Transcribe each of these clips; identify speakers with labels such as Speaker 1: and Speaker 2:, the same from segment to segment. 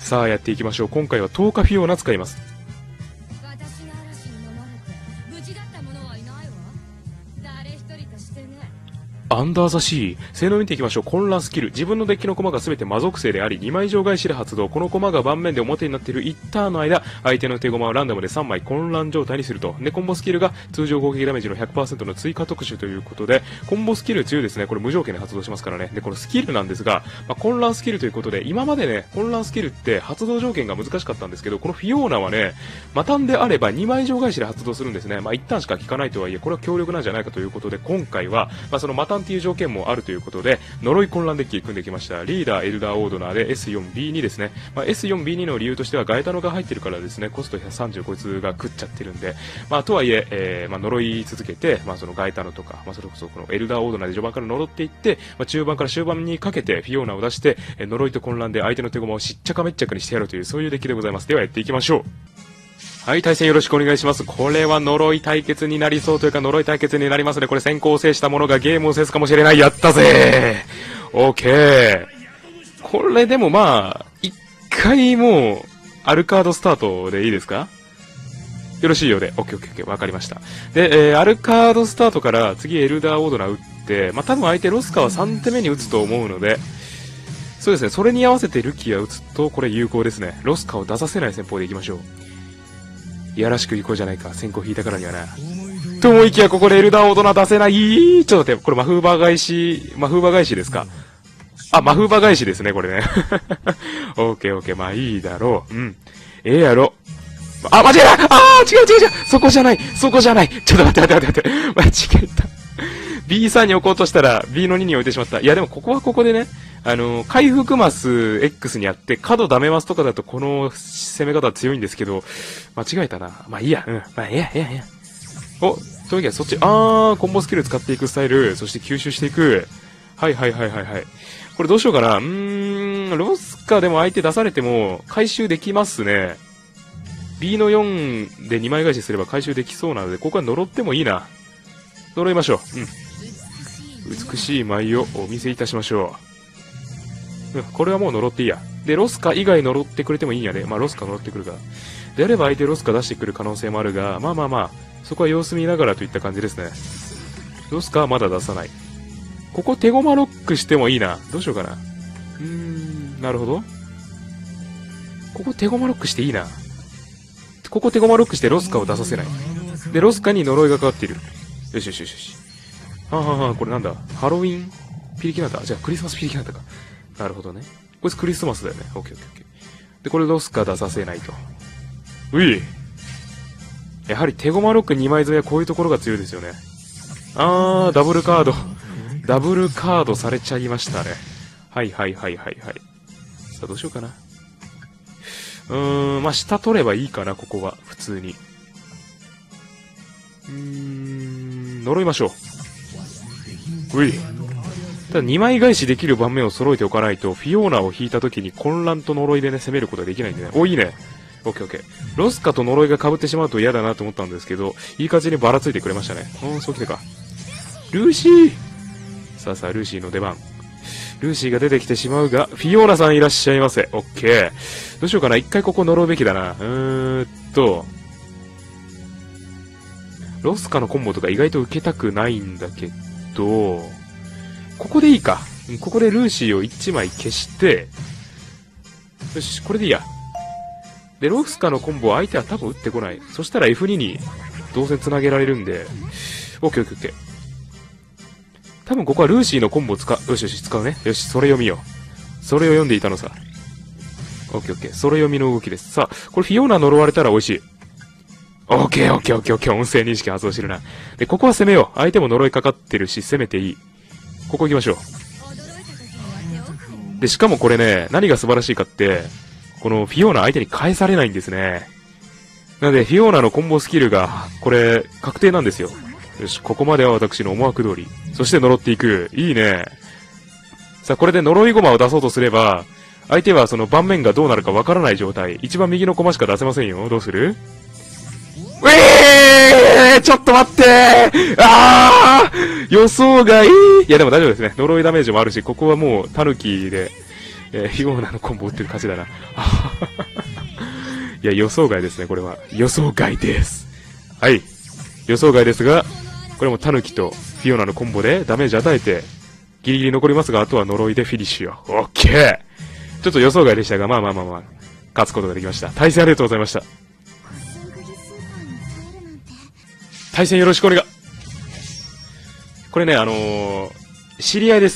Speaker 1: さあ、やっていきましょう。今回は10日フィオーナ使います。
Speaker 2: 私の嵐に飲まれて無事だった者はいないわ。誰一人としてね。
Speaker 1: アンダーザシー。性能見ていきましょう。混乱スキル。自分のデッキの駒が全て魔属性であり、2枚以上返しで発動。この駒が盤面で表になっている1ターンの間、相手の手駒をランダムで3枚混乱状態にすると。で、コンボスキルが通常攻撃ダメージの 100% の追加特殊ということで、コンボスキル強いですね。これ無条件で発動しますからね。で、このスキルなんですが、混乱スキルということで、今までね、混乱スキルって発動条件が難しかったんですけど、このフィオーナはね、マタンであれば2枚以上返しで発動するんですね。1ターンしか効かないとはいえ、これは強力なんじゃないかということで、今回は、そのマタンっていう条件もあるということで、呪い混乱デッキ組んできました。リーダー、エルダー、オードナーで S4B2 ですね。S4B2 の理由としてはガエタノが入ってるからですね、コスト130こいつが食っちゃってるんで、とはいえ、呪い続けて、そのガエタノとか、それこそこのエルダー、オードナーで序盤から呪っていって、中盤から終盤にかけてフィオーナを出して、呪いと混乱で相手の手駒をしっちゃかめっちゃかにしてやるという、そういうデッキでございます。ではやっていきましょう。はい、対戦よろしくお願いします。これは呪い対決になりそうというか、呪い対決になりますね。これ先行を制した者がゲームを制すかもしれない。やったぜー !OK! これでも一回もう、アルカードスタートでいいですか？よろしいようで。OK、わかりました。で、アルカードスタートから次エルダーオードナー打って、多分相手ロスカは3手目に打つと思うので、そうですね、それに合わせてルキア打つと、これ有効ですね。ロスカを出させない戦法でいきましょう。いやらしくいこうじゃないか。先行引いたからにはな。と思いきや、ここでエルダーオードナー出せない。ちょっと待って、これマフーバー返しですか？マフーバー返しですね、これね。オッケー、いいだろう。やろ。間違えた！違うそこじゃないちょっと待って。間違えた。B3 に置こうとしたら、B の2に置いてしまった。いや、でもここはここでね、回復マス X にあって、角ダメマスとかだとこの攻め方は強いんですけど、間違えたな。いいや。いいや。お、というわけでそっち、コンボスキル使っていくスタイル、そして吸収していく。はい。これどうしようかな。ロスカでも相手出されても回収できますね。B の4で2枚返しすれば回収できそうなので、ここは呪ってもいいな。呪いましょう。美しい舞をお見せいたしましょう。これはもう呪っていいや。で、ロスカ以外呪ってくれてもいいんやで。ロスカ呪ってくるから。であれば相手ロスカ出してくる可能性もあるが、そこは様子見ながらといった感じですね。ロスカはまだ出さない。ここ手駒ロックしてもいいな。どうしようかな。なるほど。ここ手駒ロックしていいな。ここ手駒ロックしてロスカを出させない。で、ロスカに呪いがかかっている。よし。これなんだ？ハロウィンピリキナタ？じゃあクリスマスピリキナタか。なるほどね。こいつクリスマスだよね。オッケー。で、これロスカ出させないと。やはり手駒ロック2枚添えはこういうところが強いですよね。ダブルカードされちゃいましたね。はい。さあ、どうしようかな。下取ればいいかな、ここは。普通に。呪いましょう。ただ2枚返しできる盤面を揃えておかないと、フィオーナを引いた時に混乱と呪いでね、攻めることができないんでね。いいね。オッケー。ロスカと呪いが被ってしまうと嫌だなと思ったんですけど、いい感じにばらついてくれましたね。そうきてか。ルーシー！さあ、ルーシーの出番。ルーシーが出てきてしまうが、フィオーナさんいらっしゃいませ。オッケー。どうしようかな。一回ここ呪うべきだな。ロスカのコンボとか意外と受けたくないんだけど、ここでいいか。ここでルーシーを1枚消して、よし、これでいいや。で、ロスカのコンボは相手は多分打ってこない。そしたら F2 にどうせ繋げられるんで、オッケー。多分ここはルーシーのコンボを使う。よし、使うね。よし、それ読みよ。それを読んでいたのさ。オッケー。それ読みの動きです。さあ、これフィオーナ呪われたら美味しい。オッケー。音声認識発動してるな。で、ここは攻めよう。相手も呪いかかってるし、攻めていい。ここ行きましょう。で、しかもこれね、何が素晴らしいかって、このフィオーナ相手に返されないんですね。なので、フィオーナのコンボスキルが、これ、確定なんですよ。よし、ここまでは私の思惑通り。そして呪っていく。いいね。さあ、これで呪い駒を出そうとすれば、相手はその盤面がどうなるかわからない状態。一番右の駒しか出せませんよ。どうする？ちょっと待って予想外。いやでも大丈夫ですね。呪いダメージもあるし、ここはもうタヌキでフィオーナのコンボ打ってる勝ちだな。いや、予想外ですね、これは。予想外です。はい。予想外ですが、これもタヌキとフィオーナのコンボでダメージ与えて、ギリギリ残りますが、あとは呪いでフィニッシュよ。オッケー。ちょっと予想外でしたが、まあ、勝つことができました。対戦ありがとうございました。対戦よろしくお願い。これね、知り合いです。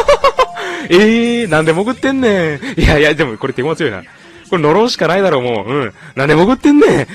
Speaker 1: なんで潜ってんねん。いや、でもこれ手駒強いな。これ呪うしかないだろう、もう。うん。なんで潜ってんねん。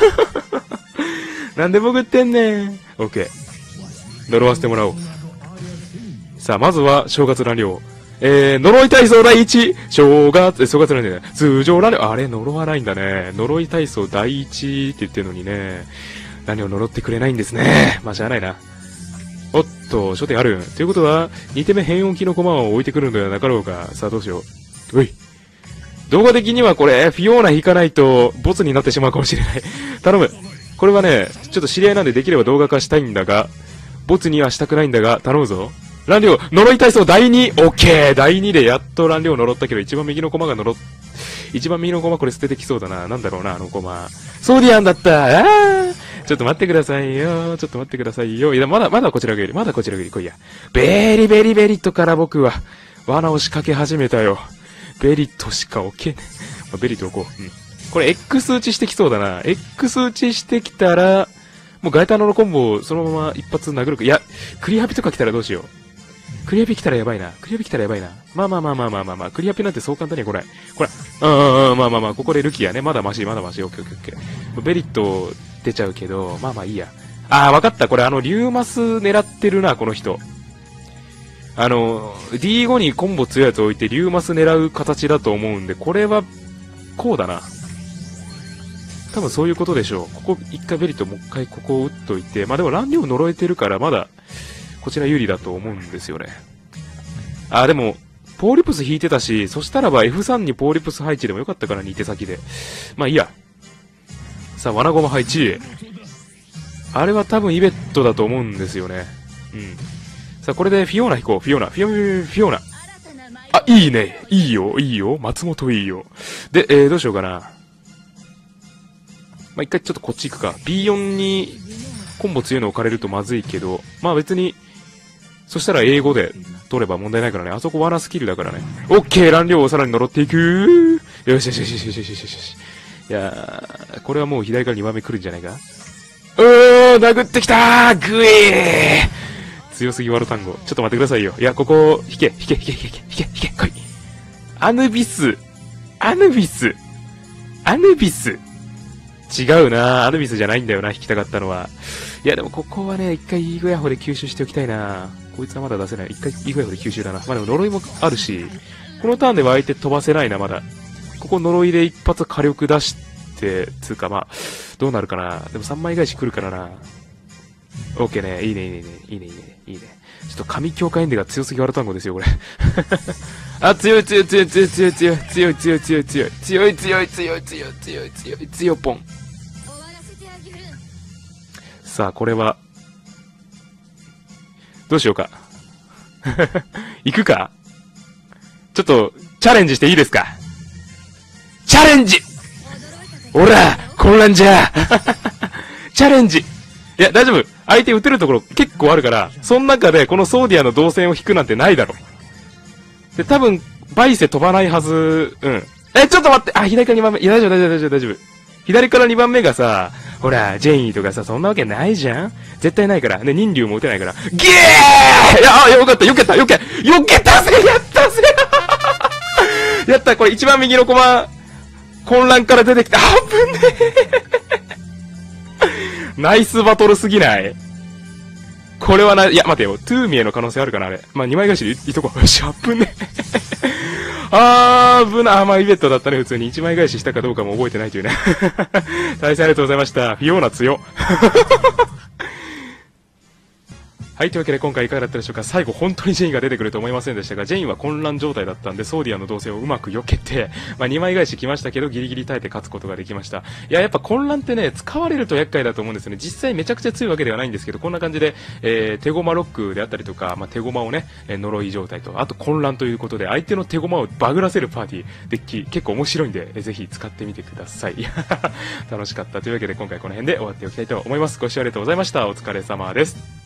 Speaker 1: なんで潜ってんねん。オッケー。呪わせてもらおう。さあ、まずは、正月乱量。呪い体操第一正月なんだよね。通常乱量。あれ、呪わないんだね。呪い体操第一って言ってるのにね。何を呪ってくれないんですね。まあ、しゃあないな。おっと、初手ある。ということは、2手目変音機の駒を置いてくるのではなかろうか。さあ、どうしよう。おい。動画的にはこれ、フィオーナ引かないと、ボツになってしまうかもしれない。頼む。これはね、ちょっと知り合いなんでできれば動画化したいんだが、ボツにはしたくないんだが、頼むぞ。乱量、呪い体操第2、オッケー第2でやっと乱量呪ったけど、一番右の駒これ捨ててきそうだな。なんだろうな、あの駒。ソーディアンだった。ちょっと待ってくださいよ。いや、まだこちらがいる。来いや。ベリベリとから僕は、罠を仕掛け始めたよ。ベリとしか置けねえ。ベリと置こう。うん。これ X 打ちしてきそうだな。X 打ちしてきたら、もうガイタノのコンボをそのまま一発殴るか。いや、クリハピとか来たらどうしよう。クリアピ来たらやばいな。まあ。クリアピなんてそう簡単には来ない。これ。ここでルキアね。まだマシ。オッケー。ベリット出ちゃうけど、まあいいや。わかった。これリューマス狙ってるな、この人。D5 にコンボ強いやつ置いてリューマス狙う形だと思うんで、これは、こうだな。多分そういうことでしょう。ここ一回ベリットもう一回ここを打っといて、まあでも乱量呪えてるからまだ、こちら有利だと思うんですよね。でも、ポーリプス引いてたし、そしたらば F3 にポーリプス配置でもよかったから2手先で。まあいいや。さあ、罠ゴマ配置。あれは多分イベットだと思うんですよね。うん。さあ、これでフィオーナ引こう。フィオーナ。いいね。いいよ。松本いいよ。で、どうしようかな。まあ一回ちょっとこっち行くか。B4 にコンボ強いの置かれるとまずいけど、まあ別に、そしたら英語で取れば問題ないからね。あそこ罠スキルだからね。オッケー乱量をさらに呪っていくよし。いやー、これはもう左から2番目来るんじゃないか。殴ってきたーグイー強すぎワル単語。ちょっと待ってくださいよ。いや、ここ、引け、来い。アヌビス。違うなアヌビスじゃないんだよな、引きたかったのは。いや、でもここはね、一回イーグヤホで吸収しておきたいなこいつはまだ出せない。一回イーグヤホで吸収だな。まあでも呪いもあるし、このターンでは相手飛ばせないな、まだ。ここ呪いで一発火力出して、つうかまあ、どうなるかな。でも3枚返し来るからな。オッケーね。いいね。ちょっと神強化エンデが強すぎワル単語ですよ、これ。強いポン。さあ、これは、どうしようか。行くか？ちょっと、チャレンジしていいですか？チャレンジ！おら！混乱じゃ！チャレンジ！いや、大丈夫。相手打てるところ結構あるから、その中でこのソーディアの動線を引くなんてないだろ。で、多分、バイセ飛ばないはず、うん。ちょっと待って左から2番目。いや、大丈夫。左から2番目がさ、ほら、ジェインとかさ、そんなわけないじゃん？絶対ないから。ね、人流も打てないから。ゲー！よかった、よけたぜ！やったぜ！やった、これ一番右のコマ、混乱から出てきた。危ねえ。ナイスバトルすぎない？これはない、いや、待てよ。トゥーミエの可能性あるかな、あれ。まあ、2枚返しでいとこう。よし、危ねえ。まあ、イベットだったね、普通に。1枚返ししたかどうかも覚えてないというね。対戦ありがとうございました。フィオーナ強。 はい、というわけで今回いかがだったでしょうか。最後本当にジェインが出てくると思いませんでしたが、ジェインは混乱状態だったんで、ソーディアの動静をうまく避けて、2枚返し来ましたけど、ギリギリ耐えて勝つことができました。いや、やっぱ混乱ってね、使われると厄介だと思うんですよね。実際めちゃくちゃ強いわけではないんですけど、こんな感じで、手駒ロックであったりとか、手駒をね、呪い状態と、あと混乱ということで、相手の手駒をバグらせるパーティー、デッキ、結構面白いんで、ぜひ使ってみてください。楽しかったというわけで、今回この辺で終わっておきたいと思います。ご視聴ありがとうございました。お疲れ様です。